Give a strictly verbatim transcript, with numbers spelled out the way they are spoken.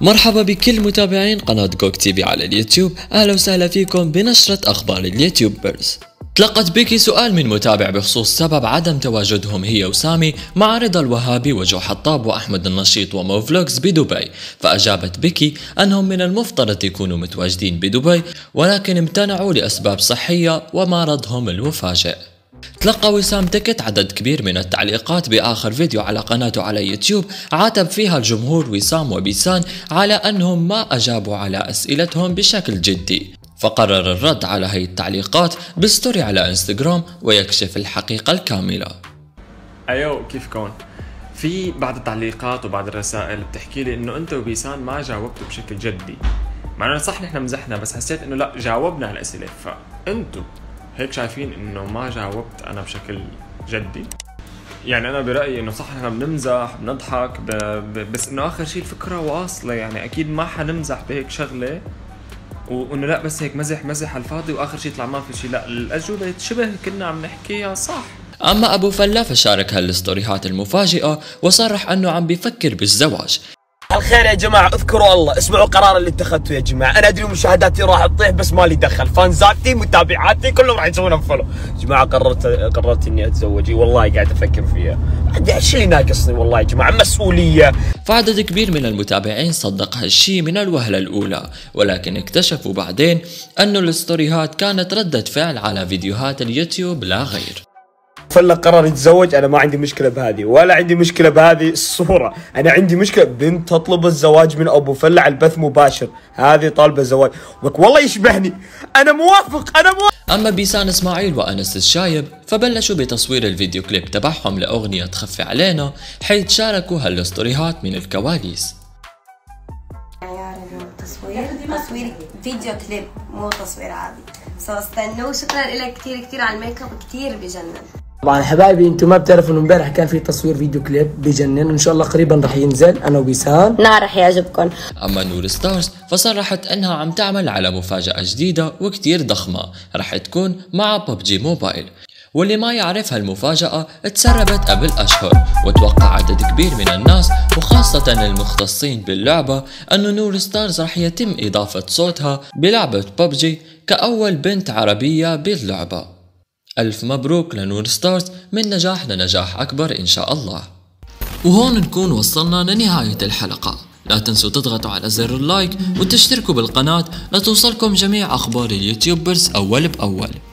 مرحبا بكل متابعين قناة جوك تي في على اليوتيوب، اهلا وسهلا فيكم بنشرة اخبار اليوتيوبرز. تلقت بيكي سؤال من متابع بخصوص سبب عدم تواجدهم هي وسامي مع رضا الوهابي وجو حطاب واحمد النشيط ومو فلوكس بدبي، فاجابت بيكي انهم من المفترض يكونوا متواجدين بدبي ولكن امتنعوا لاسباب صحية ومرضهم المفاجئ. تلقى وسام تكت عدد كبير من التعليقات بآخر فيديو على قناته على يوتيوب عاتب فيها الجمهور وسام وبيسان على أنهم ما أجابوا على أسئلتهم بشكل جدي، فقرر الرد على هي التعليقات بستوري على انستغرام ويكشف الحقيقة الكاملة. أيو كيفكم؟ في بعض التعليقات وبعض الرسائل بتحكي لي إنه أنت وبيسان ما جاوبتوا بشكل جدي، مع إنه صح نحن مزحنا بس حسيت إنه لا جاوبنا على الأسئلة، فأنتوا هيك شايفين انه ما جاوبت انا بشكل جدي؟ يعني انا برأيي انه صح احنا بنمزح بنضحك ب... ب... بس انه اخر شيء الفكرة واصلة، يعني اكيد ما حنمزح بهيك شغلة وانه لا بس هيك مزح مزح على الفاضي واخر شيء طلع ما في شيء، لا الاجوبة شبه كنا عم نحكيها صح. اما ابو فلا فشارك هالستوريهات المفاجئة وصرح انه عم بيفكر بالزواج. الخير يا جماعة، اذكروا الله، اسمعوا قرار اللي اتخذته يا جماعة. انا ادري مشاهداتي راح تطيح بس مالي دخل، فانزاتي متابعاتي كلهم راح يسوون فولو. يا جماعة قررت قررت اني اتزوج، والله قاعد افكر فيها. ايش اللي ناقصني والله يا جماعة؟ مسؤولية. فعدد كبير من المتابعين صدق هالشي من الوهلة الاولى، ولكن اكتشفوا بعدين انه الستوريهات كانت ردة فعل على فيديوهات اليوتيوب لا غير. فلا قرر يتزوج، انا ما عندي مشكله بهذه ولا عندي مشكله بهذه الصوره، انا عندي مشكله بنت تطلب الزواج من ابو فلا على البث مباشر، هذه طالبه زواج والله يشبهني، انا موافق انا موافق. اما بيسان اسماعيل وانس الشايب فبلشوا بتصوير الفيديو كليب تبعهم لاغنيه خفي علينا، حيث شاركوا هالستوريهات من الكواليس. تصوير تصوير فيديو كليب مو تصوير عادي، سو استنوا. شكرا لك كثير كثير على الميك اب، كثير بجنن. طبعا حبايبي انتم ما بتعرفوا انه امبارح كان في تصوير فيديو كليب بجنن، ان شاء الله قريبا رح ينزل انا وبيسان، نار رح يعجبكم. اما نور ستارز فصرحت انها عم تعمل على مفاجأة جديدة وكتير ضخمة رح تكون مع ببجي موبايل، واللي ما يعرف هالمفاجأة تسربت قبل اشهر، وتوقع عدد كبير من الناس وخاصة المختصين باللعبة انه نور ستارز رح يتم اضافة صوتها بلعبة ببجي كأول بنت عربية باللعبة. ألف مبروك لنور ستارز، من نجاح لنجاح أكبر إن شاء الله. وهون نكون وصلنا لنهاية الحلقة، لا تنسوا تضغطوا على زر اللايك وتشتركوا بالقناة لتوصلكم جميع أخبار اليوتيوبرز أول بأول.